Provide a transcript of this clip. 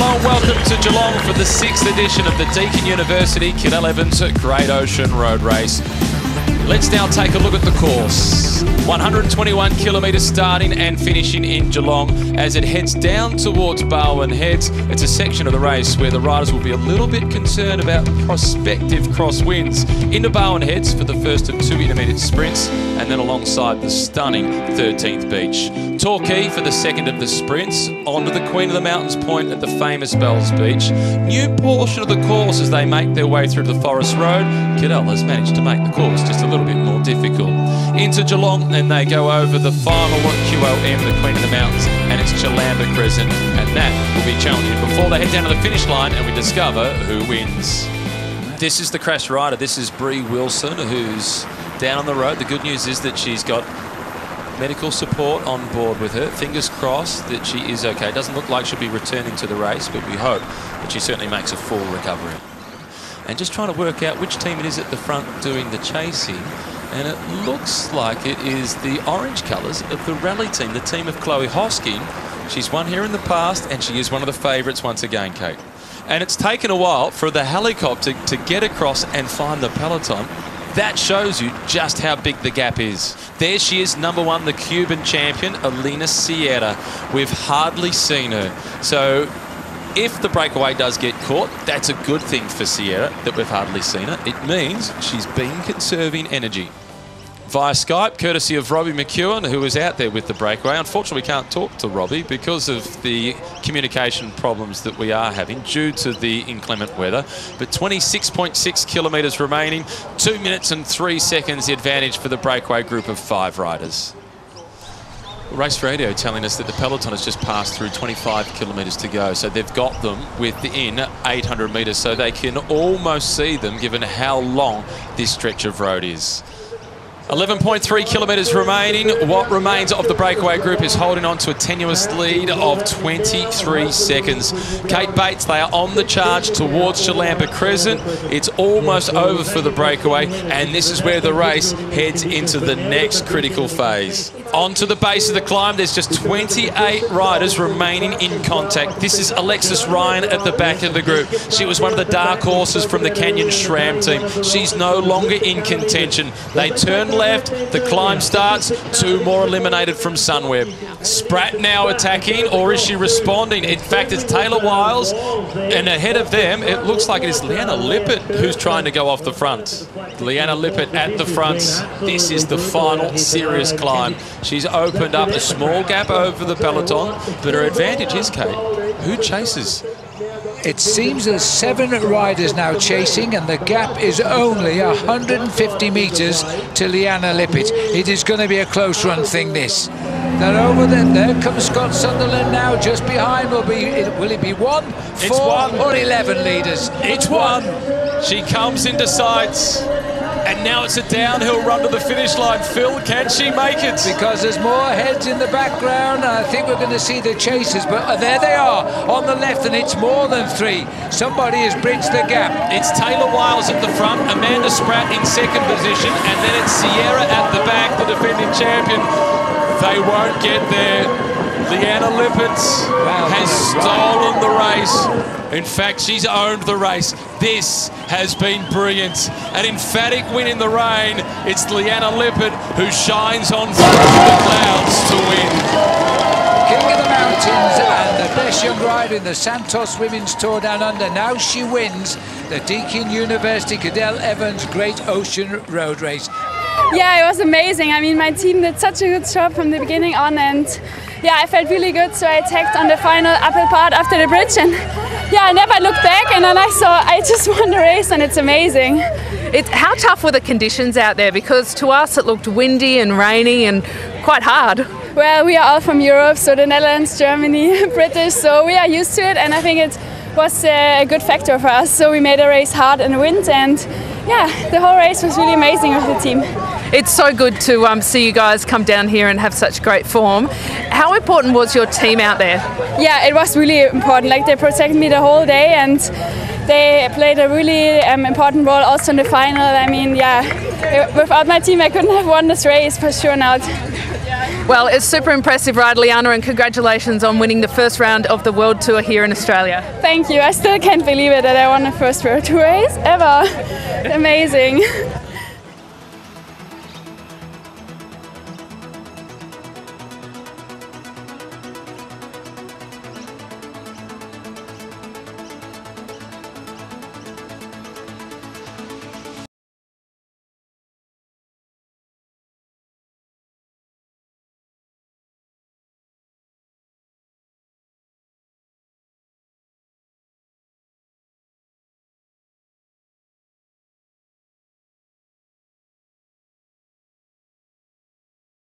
Hello and welcome to Geelong for the 6th edition of the Deakin University Cadel Evans Great Ocean Road Race. Let's now take a look at the course. 121 kilometres starting and finishing in Geelong as it heads down towards Barwon Heads. It's a section of the race where the riders will be a little bit concerned about prospective crosswinds. Into Barwon Heads for the first of 2 intermediate sprints and then alongside the stunning 13th beach. Torquay for the second of the sprints, onto the Queen of the Mountains Point at the famous Bells Beach. New portion of the course as they make their way through the Forest Road. Cadel has managed to make the course just a little bit more difficult. Into Geelong and they go over the final QOM, the Queen of the Mountains, and it's Chalamba Crescent, and that will be challenging before they head down to the finish line and we discover who wins. This is the crash rider. This is Bree Wilson, who's down on the road. The good news is that she's got medical support on board with her. Fingers crossed that she is okay. It doesn't look like she'll be returning to the race, but we hope that she certainly makes a full recovery. And just trying to work out which team it is at the front doing the chasing. And it looks like it is the orange colours of the rally team, the team of Chloe Hosking. She's won here in the past, and she is one of the favourites once again, Kate. And it's taken a while for the helicopter to get across and find the peloton. That shows you just how big the gap is. There she is, number one, the Cuban champion, Elena Sierra. We've hardly seen her. So if the breakaway does get caught, that's a good thing for Sierra that we've hardly seen her. It means she's been conserving energy. Via Skype, courtesy of Robbie McEwen, who was out there with the breakaway. Unfortunately, we can't talk to Robbie because of the communication problems that we are having due to the inclement weather. But 26.6 kilometres remaining, 2 minutes and 3 seconds the advantage for the breakaway group of 5 riders. Race radio telling us that the peloton has just passed through 25 kilometres to go, so they've got them within 800 metres, so they can almost see them given how long this stretch of road is. 11.3 kilometres remaining. What remains of the breakaway group is holding on to a tenuous lead of 23 seconds. Kate Bates, they are on the charge towards Chalamba Crescent. It's almost over for the breakaway, and this is where the race heads into the next critical phase. Onto the base of the climb, there's just 28 riders remaining in contact. This is Alexis Ryan at the back of the group. She was one of the dark horses from the Canyon SRAM team. She's no longer in contention. They turn left, the climb starts, 2 more eliminated from Sunweb. Spratt now attacking, or is she responding? In fact, it's Taylor Wiles, and ahead of them, it looks like it is Leanna Lippert who's trying to go off the front. Leanna Lippert at the front. This is the final serious climb. She's opened up a small gap over the peloton, but her advantage is, Kate, who chases? It seems there's 7 riders now chasing, and the gap is only 150 metres to Leanna Lippert. It is going to be a close run thing, this. They're over there. There comes Scott Sunderland now. Just behind will it be 1, 4 or 11 leaders? It's 1. She comes into sights. And now it's a downhill run to the finish line. Phil, can she make it? Because there's more heads in the background. I think we're going to see the chasers, but there they are on the left, and it's more than 3. Somebody has bridged the gap. It's Taylor Wiles at the front, Amanda Spratt in second position, and then it's Sierra at the back, the defending champion. They won't get there. Leanna Lippert has stolen the race. In fact, she's owned the race. This has been brilliant. An emphatic win in the rain. It's Leanna Lippert who shines on through the clouds to win. King of the Mountains and the best young rider in the Santos Women's Tour Down Under. Now she wins the Deakin University Cadel Evans Great Ocean Road Race. Yeah, it was amazing. I mean, my team did such a good job from the beginning on, and yeah, I felt really good, so I attacked on the final upper part after the bridge, and yeah, I never looked back, and then I just won the race, and it's amazing. How tough were the conditions out there? Because to us it looked windy and rainy and quite hard. Well, we are all from Europe, so the Netherlands, Germany, British, so we are used to it, and I think it was a good factor for us. So we made a race hard in the wind, and yeah, the whole race was really amazing with the team. It's so good to see you guys come down here and have such great form. How important was your team out there? Yeah, it was really important. Like, they protected me the whole day, and they played a really important role also in the final. I mean, yeah, without my team I couldn't have won this race for sure now. Well, it's super impressive ride, Liana, and congratulations on winning the first round of the World Tour here in Australia. Thank you. I still can't believe it that I won the first World Tour race ever. Amazing.